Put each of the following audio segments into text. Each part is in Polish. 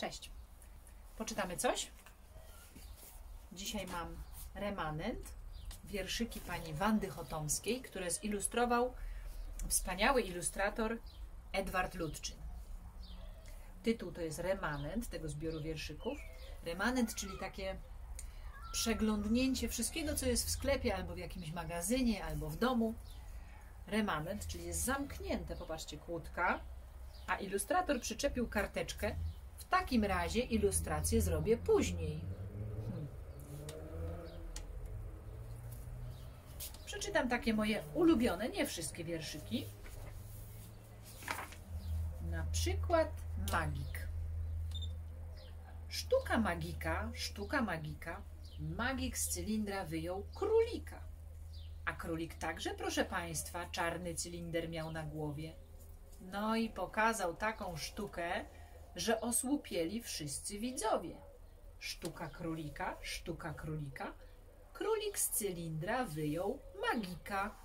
Cześć. Poczytamy coś? Dzisiaj mam remanent, wierszyki pani Wandy Chotomskiej, które zilustrował wspaniały ilustrator Edward Ludczyn. Tytuł to jest remanent tego zbioru wierszyków. Remanent, czyli takie przeglądnięcie wszystkiego, co jest w sklepie, albo w jakimś magazynie, albo w domu. Remanent, czyli jest zamknięte, popatrzcie, kłódka, a ilustrator przyczepił karteczkę. W takim razie ilustrację zrobię później. Przeczytam takie moje ulubione, nie wszystkie wierszyki. Na przykład magik. Sztuka magika, sztuka magika. Magik z cylindra wyjął królika. A królik także, proszę państwa, czarny cylinder miał na głowie. No i pokazał taką sztukę, że osłupieli wszyscy widzowie. Sztuka królika, sztuka królika. Królik z cylindra wyjął magika.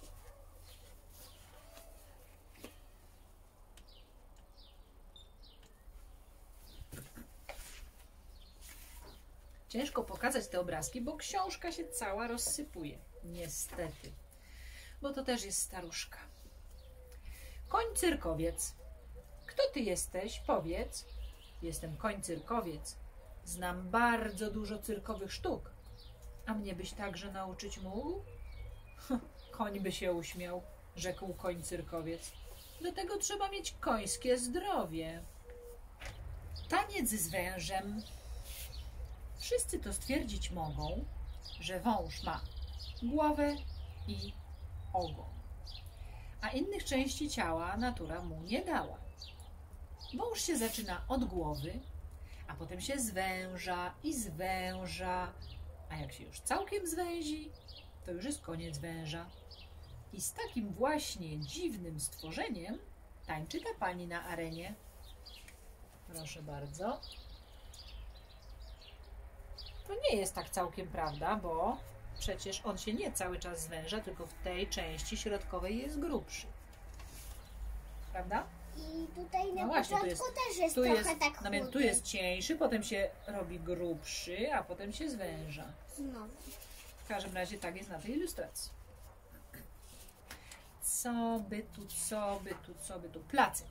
Ciężko pokazać te obrazki, bo książka się cała rozsypuje. Niestety. Bo to też jest staruszka. Koń cyrkowiec. Kto ty jesteś? Powiedz. Jestem koń cyrkowiec. Znam bardzo dużo cyrkowych sztuk. A mnie byś także nauczyć mógł? Koń by się uśmiał, rzekł koń cyrkowiec. Do tego trzeba mieć końskie zdrowie. Taniec z wężem. Wszyscy to stwierdzić mogą, że wąż ma głowę i ogon, a innych części ciała natura mu nie dała. Wąż się zaczyna od głowy, a potem się zwęża i zwęża, a jak się już całkiem zwęzi, to już jest koniec węża. I z takim właśnie dziwnym stworzeniem tańczy ta pani na arenie. Proszę bardzo. To nie jest tak całkiem prawda, bo przecież on się nie cały czas zwęża, tylko w tej części środkowej jest grubszy. Prawda? I tutaj na właśnie, początku też jest trochę tak no więc tu jest cieńszy, potem się robi grubszy, a potem się zwęża. Znowu. W każdym razie tak jest na tej ilustracji. Co by tu, co by tu, co by tu? Placek.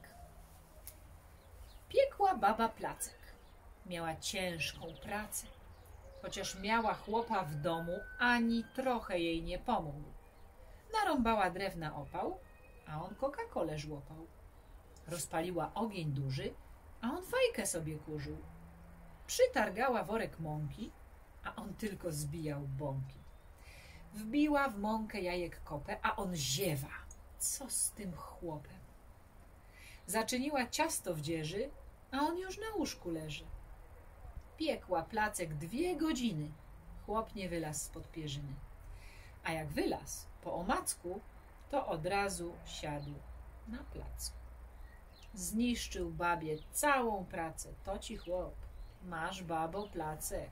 Piekła baba placek. Miała ciężką pracę. Chociaż miała chłopa w domu, ani trochę jej nie pomógł. Narąbała drewna opał, a on Coca-Colę żłopał. Rozpaliła ogień duży, a on fajkę sobie kurzył. Przytargała worek mąki, a on tylko zbijał bąki. Wbiła w mąkę jajek kopę, a on ziewa. Co z tym chłopem? Zaczyniła ciasto w dzieży, a on już na łóżku leży. Piekła placek 2 godziny. Chłop nie wylazł spod pierzyny. A jak wylazł po omacku, to od razu siadł na placku. Zniszczył babie całą pracę. To ci chłop. Masz, babo, placek.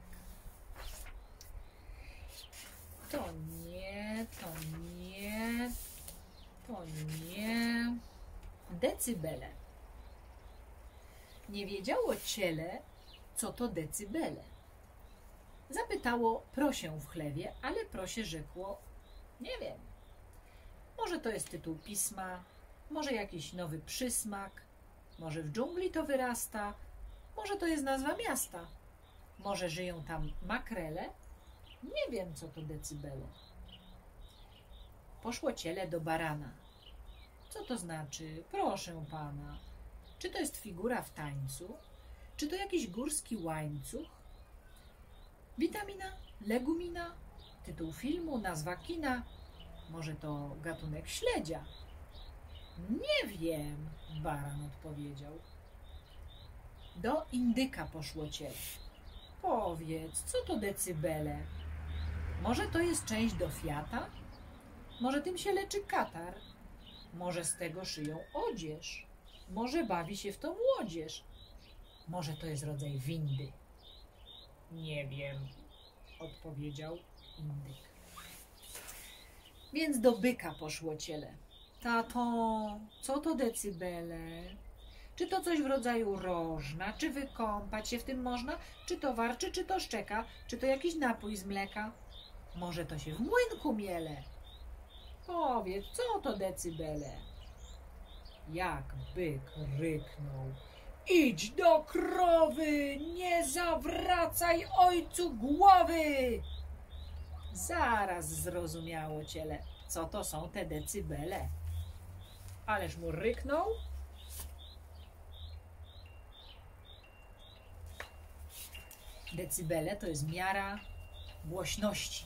To nie, to nie, to nie. Decybele. Nie wiedziało ciele, co to decybele. Zapytało prosię w chlewie, ale prosie rzekło, nie wiem. Może to jest tytuł pisma, może jakiś nowy przysmak, może w dżungli to wyrasta, może to jest nazwa miasta, może żyją tam makrele, nie wiem, co to decybele. Poszło ciele do barana. Co to znaczy? Proszę pana. Czy to jest figura w tańcu? Czy to jakiś górski łańcuch? Witamina? Legumina? Tytuł filmu? Nazwa kina? Może to gatunek śledzia? Nie wiem, baran odpowiedział. Do indyka poszło ciele. Powiedz, co to decybele? Może to jest część do Fiata? Może tym się leczy katar? Może z tego szyją odzież? Może bawi się w to młodzież? Może to jest rodzaj windy? Nie wiem, odpowiedział indyk. Więc do byka poszło ciele. Tato, co to decybele? Czy to coś w rodzaju rożna, czy wykąpać się w tym można, czy to warczy, czy to szczeka, czy to jakiś napój z mleka? Może to się w młynku miele? Powiedz, co to decybele? Jak byk ryknął. Idź do krowy, nie zawracaj ojcu głowy! Zaraz zrozumiało ciele, co to są te decybele. Ależ mu ryknął. Decybele to jest miara głośności.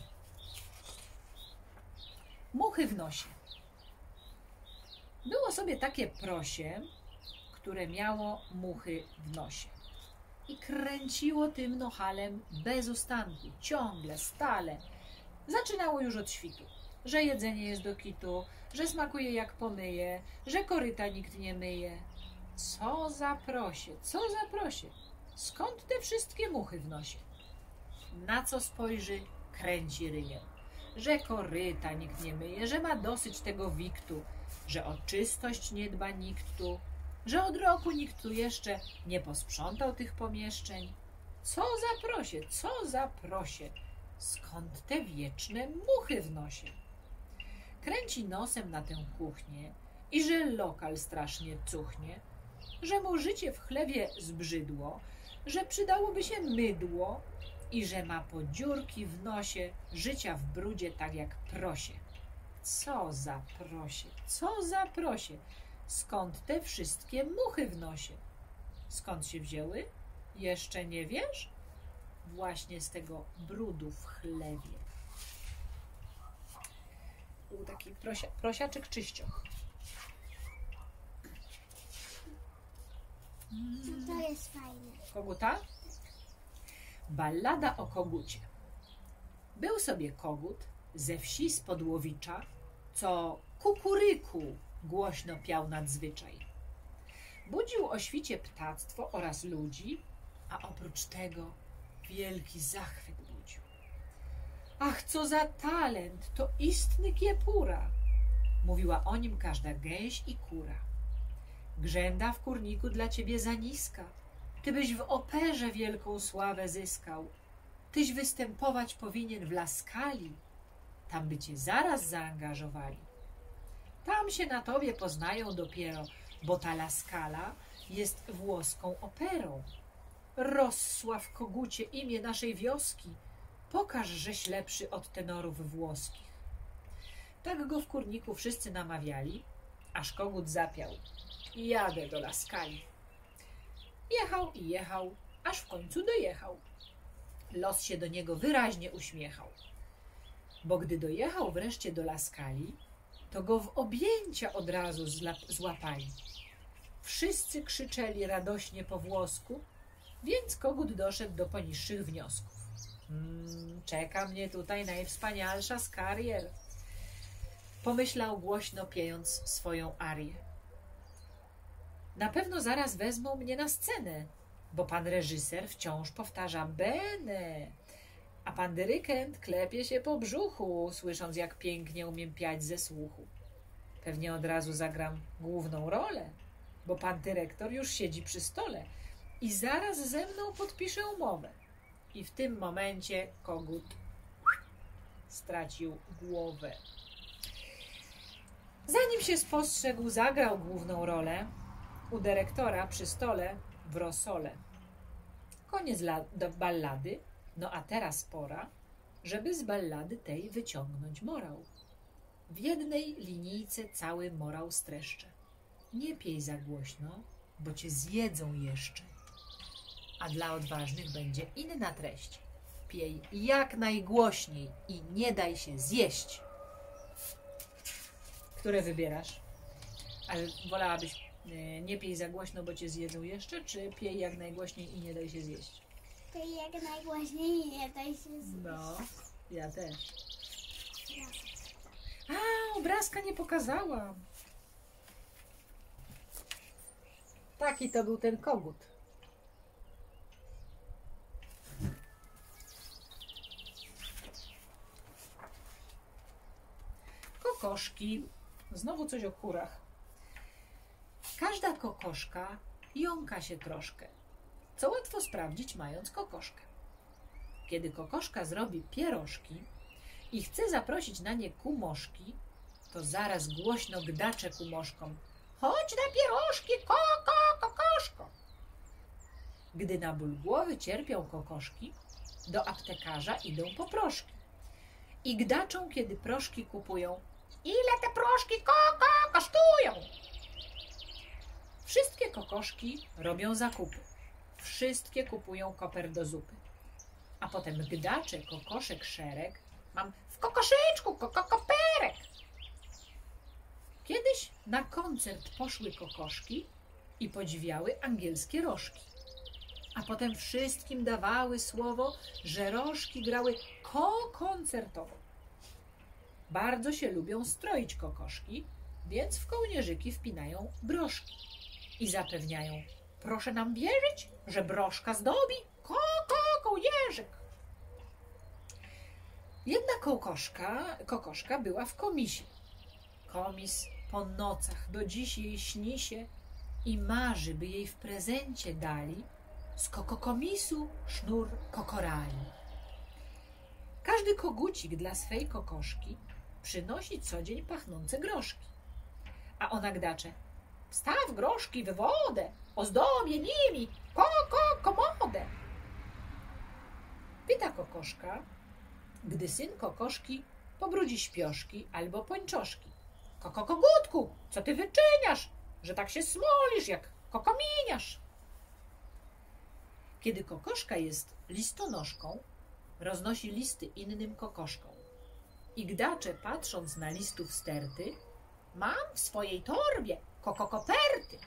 Muchy w nosie. Było sobie takie prosie, które miało muchy w nosie. I kręciło tym nochalem bez ustanku, ciągle, stale. Zaczynało już od świtu, że jedzenie jest do kitu, że smakuje jak pomyje, że koryta nikt nie myje. Co za prosie, co za prosie. Skąd te wszystkie muchy w nosie? Na co spojrzy, kręci ryjem. Że koryta nikt nie myje, że ma dosyć tego wiktu, że o czystość nie dba nikt tu, że od roku nikt tu jeszcze nie posprzątał tych pomieszczeń. Co za prosie, co za prosie. Skąd te wieczne muchy w nosie? Kręci nosem na tę kuchnię i że lokal strasznie cuchnie, że mu życie w chlewie zbrzydło, że przydałoby się mydło i że ma podziurki w nosie, życia w brudzie tak jak prosie. Co za prosie, co za prosie. Skąd te wszystkie muchy w nosie? Skąd się wzięły? Jeszcze nie wiesz? Właśnie z tego brudu w chlewie. Był taki prosiaczek czyścioch. Co to jest fajne? Koguta? Ballada o kogucie. Był sobie kogut ze wsi spod Łowicza, co kukuryku głośno piał nadzwyczaj. Budził o świcie ptactwo oraz ludzi, a oprócz tego wielki zachwyt budził. Ach, co za talent, to istny kiepura, mówiła o nim każda gęś i kura. Grzęda w kurniku dla ciebie za niska, ty byś w operze wielką sławę zyskał, tyś występować powinien w Laskali, tam by cię zaraz zaangażowali. Tam się na tobie poznają dopiero, bo ta Laskala jest włoską operą. Rozsław, kogucie, imię naszej wioski, pokaż, żeś lepszy od tenorów włoskich. Tak go w kurniku wszyscy namawiali, aż kogut zapiał. Jadę do Laskali. Jechał i jechał, aż w końcu dojechał. Los się do niego wyraźnie uśmiechał, bo gdy dojechał wreszcie do Laskali, to go w objęcia od razu złapali. Wszyscy krzyczeli radośnie po włosku, więc kogut doszedł do poniższych wniosków. Czeka mnie tutaj najwspanialsza z karier, pomyślał głośno, piejąc swoją arię. Na pewno zaraz wezmą mnie na scenę, bo pan reżyser wciąż powtarza bene, a pan dyrygent klepie się po brzuchu, słysząc, jak pięknie umiem piać ze słuchu. Pewnie od razu zagram główną rolę, bo pan dyrektor już siedzi przy stole i zaraz ze mną podpisze umowę. I w tym momencie kogut stracił głowę. Zanim się spostrzegł, zagrał główną rolę u dyrektora przy stole w rosole. Koniec ballady, no a teraz pora, żeby z ballady tej wyciągnąć morał. W jednej linijce cały morał streszczę. Nie piej za głośno, bo cię zjedzą jeszcze. A dla odważnych będzie inna treść. Piej jak najgłośniej i nie daj się zjeść. Które wybierasz? Ale wolałabyś nie pij za głośno, bo cię zjedzą jeszcze, czy pij jak najgłośniej i nie daj się zjeść? Pij jak najgłośniej i nie daj się zjeść. No, ja też. A, obrazka nie pokazałam. Taki to był ten kogut. Kokoszki. Znowu coś o kurach. Każda kokoszka jąka się troszkę, co łatwo sprawdzić, mając kokoszkę. Kiedy kokoszka zrobi pierożki i chce zaprosić na nie kumoszki, to zaraz głośno gdacze kumoszkom: chodź na pierożki, kokoszko! Gdy na ból głowy cierpią kokoszki, do aptekarza idą po proszki. I gdaczą, kiedy proszki kupują: ile te proszki kosztują? Wszystkie kokoszki robią zakupy. Wszystkie kupują koper do zupy. A potem gdacze kokoszek szereg: mam w kokoszyczku koperek. Kiedyś na koncert poszły kokoszki i podziwiały angielskie rożki. A potem wszystkim dawały słowo, że rożki grały koncertowo. Bardzo się lubią stroić kokoszki, więc w kołnierzyki wpinają broszki i zapewniają: proszę nam wierzyć, że broszka zdobi kołnierzyk. Jedna kokoszka była w komisie. Komis po nocach do dziś jej śni się i marzy, by jej w prezencie dali z kokokomisu sznur kokorali. Każdy kogucik dla swej kokoszki przynosi co dzień pachnące groszki. A ona gdacze: wstaw groszki w wodę, ozdobię nimi komodę. Pyta kokoszka, gdy syn kokoszki pobrudzi śpioszki albo pończoszki: kogutku, co ty wyczyniasz, że tak się smolisz jak kokominiarz? Kiedy kokoszka jest listonoszką, roznosi listy innym kokoszkom. I gdacze, patrząc na listów sterty: mam w swojej torbie koperty.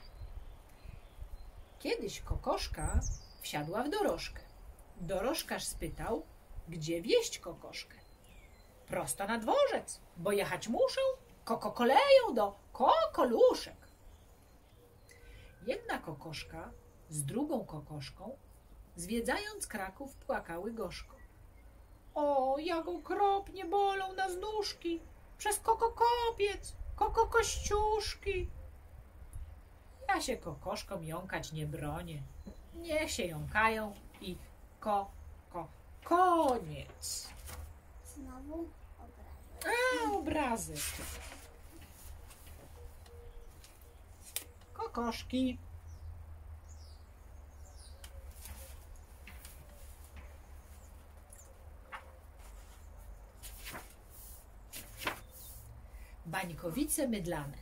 Kiedyś kokoszka wsiadła w dorożkę. Dorożkarz spytał, gdzie wieść kokoszkę. Prosto na dworzec, bo jechać muszę koleją do kokoluszek. Jedna kokoszka z drugą kokoszką, zwiedzając Kraków, płakały gorzko. O, jak okropnie bolą nas nóżki przez kokopiec, kościuszki. Ja się kokoszkom jąkać nie bronię. Niech się jąkają i koniec. Znowu Obrazy. Kokoszki. Bańkowice mydlane.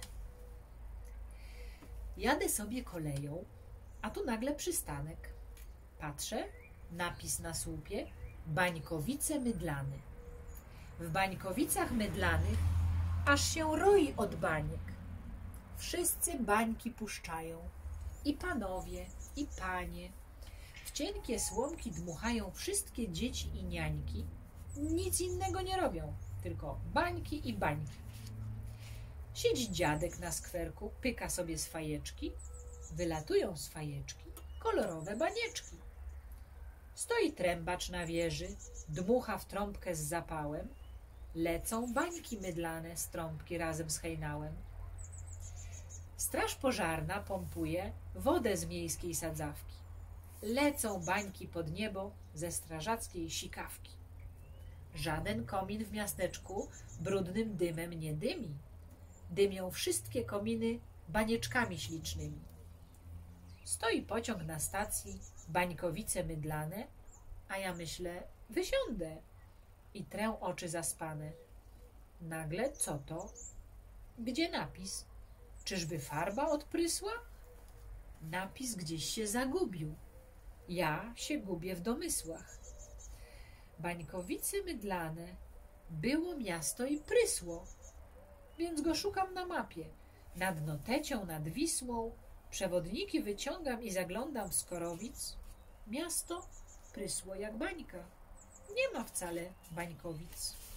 Jadę sobie koleją, a tu nagle przystanek. Patrzę, napis na słupie: Bańkowice mydlane. W Bańkowicach mydlanych aż się roi od baniek. Wszyscy bańki puszczają, i panowie, i panie. W cienkie słomki dmuchają wszystkie dzieci i niańki. Nic innego nie robią, tylko bańki i bańki. Siedzi dziadek na skwerku, pyka sobie z fajeczki. Wylatują z fajeczki kolorowe banieczki. Stoi trębacz na wieży, dmucha w trąbkę z zapałem. Lecą bańki mydlane z trąbki razem z hejnałem. Straż pożarna pompuje wodę z miejskiej sadzawki. Lecą bańki pod niebo ze strażackiej sikawki. Żaden komin w miasteczku brudnym dymem nie dymi. Dymią wszystkie kominy banieczkami ślicznymi. Stoi pociąg na stacji, Bańkowice mydlane, a ja myślę: wysiądę i trę oczy zaspane. Nagle co to? Gdzie napis? Czyżby farba odprysła? Napis gdzieś się zagubił. Ja się gubię w domysłach. Bańkowice mydlane, było miasto i prysło, więc go szukam na mapie. Nad Notecią, nad Wisłą, przewodniki wyciągam i zaglądam w Skorowic. Miasto prysło jak bańka. Nie ma wcale Bańkowic.